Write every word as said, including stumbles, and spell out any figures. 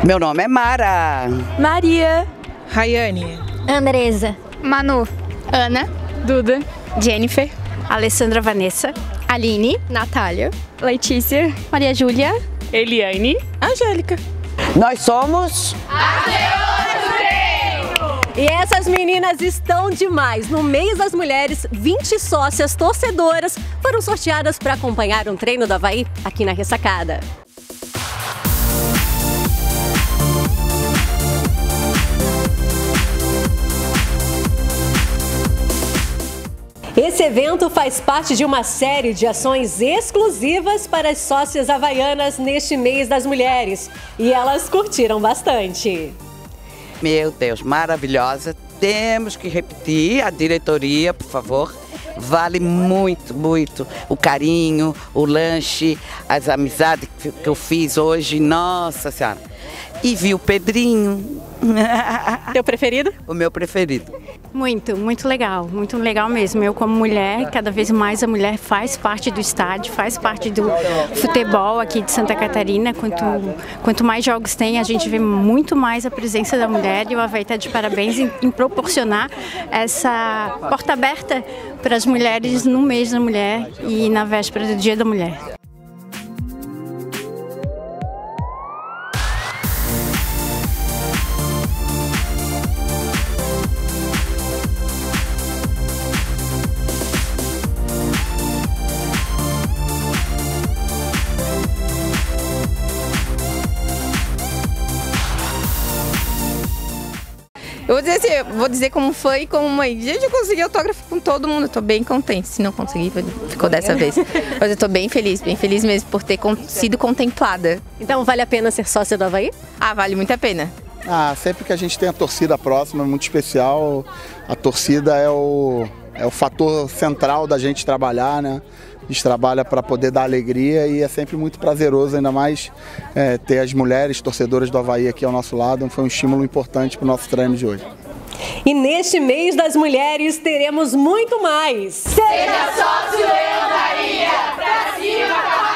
Meu nome é Mara. Maria. Rayane. Andresa. Manu. Ana. Duda. Jennifer. Alessandra Vanessa. Aline. Natália. Letícia. Maria Júlia. Eliane. Angélica. Nós somos... E essas meninas estão demais. No mês das mulheres, vinte sócias torcedoras foram sorteadas para acompanhar um treino do Avaí aqui na Ressacada. Esse evento faz parte de uma série de ações exclusivas para as sócias havaianas neste mês das mulheres. E elas curtiram bastante. Meu Deus, maravilhosa. Temos que repetir a diretoria, por favor. Vale muito, muito o carinho, o lanche, as amizades que eu fiz hoje. Nossa Senhora. E vi o Pedrinho. Teu preferido? O meu preferido. Muito, muito legal, muito legal mesmo. Eu como mulher, cada vez mais a mulher faz parte do estádio, faz parte do futebol aqui de Santa Catarina. Quanto, quanto mais jogos tem, a gente vê muito mais a presença da mulher e o Avaí está de parabéns em, em proporcionar essa porta aberta para as mulheres no mês da mulher e na véspera do Dia da Mulher. Eu vou dizer assim, vou dizer como foi, como mãe. Gente, eu consegui autógrafo com todo mundo, eu tô bem contente. Se não consegui, ficou dessa vez. Mas eu tô bem feliz, bem feliz mesmo por ter sido contemplada. Então vale a pena ser sócia do Avaí? Ah, vale muito a pena. Ah, sempre que a gente tem a torcida próxima, é muito especial. A torcida é o, é o fator central da gente trabalhar, né? A gente trabalha para poder dar alegria e é sempre muito prazeroso, ainda mais é, ter as mulheres torcedoras do Avaí aqui ao nosso lado. Foi um estímulo importante para o nosso treino de hoje. E neste mês das mulheres teremos muito mais. Seja sócio Leão Maria, pra cima,